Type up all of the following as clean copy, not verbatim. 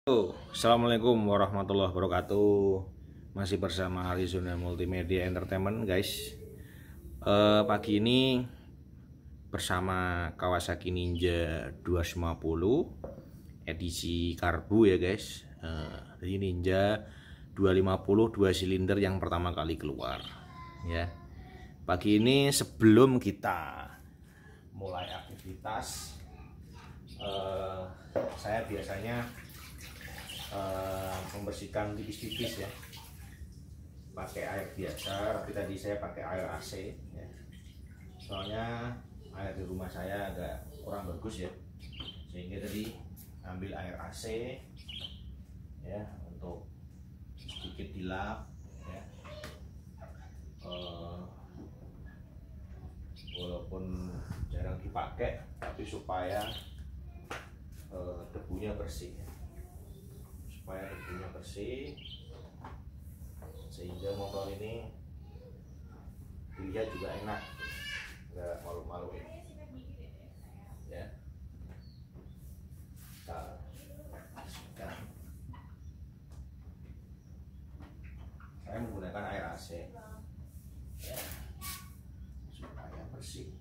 Assalamualaikum warahmatullahi wabarakatuh. Masih bersama Arizona Multimedia Entertainment, guys. Pagi ini bersama Kawasaki Ninja 250 edisi karbu ya, guys. Jadi Ninja 250 2 silinder yang pertama kali keluar ya. Pagi ini sebelum kita mulai aktivitas, saya biasanya membersihkan tipis-tipis ya, pakai air biasa, tapi tadi saya pakai air AC ya. Soalnya air di rumah saya agak kurang bagus ya, sehingga tadi ambil air AC ya untuk sedikit dilap ya. Walaupun jarang dipakai, tapi supaya debunya bersih ya. Supaya debunya bersih, sehingga motor ini dilihat juga enak, nggak malu-maluin ya. Kita bersihkan. Saya menggunakan air AC ya, supaya bersih.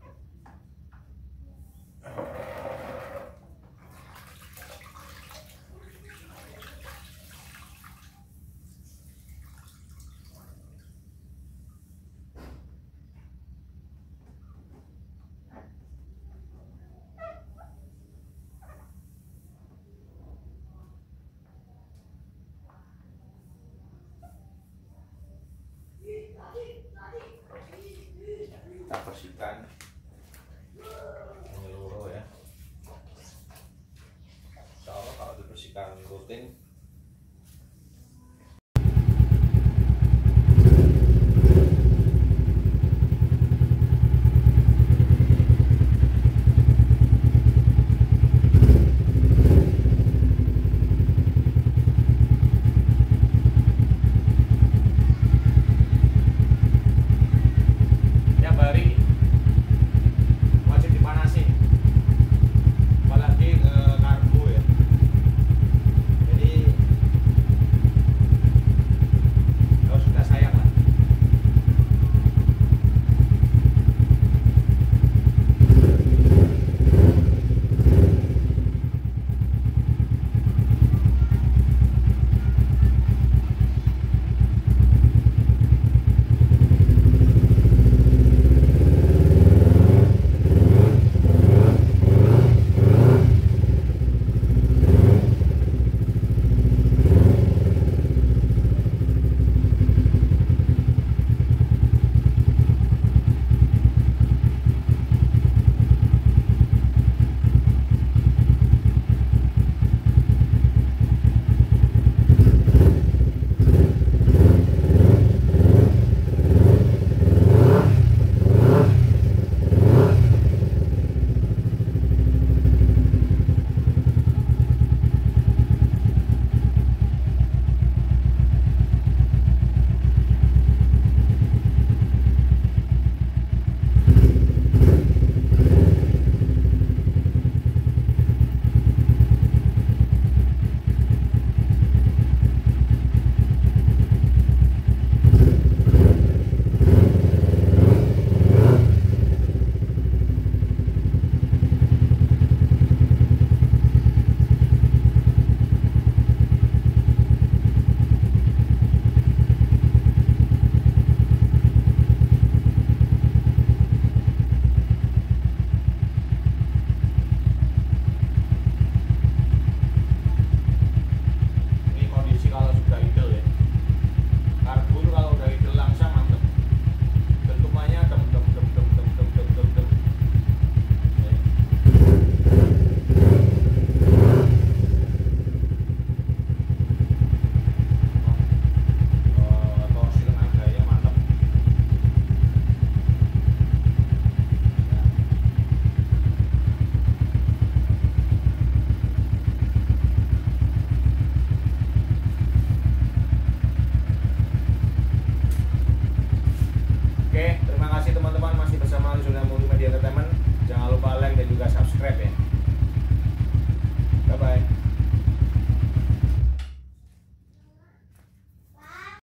Kita bersihkan menyeluruh ya. Insya Allah kalau dibersihkan rutin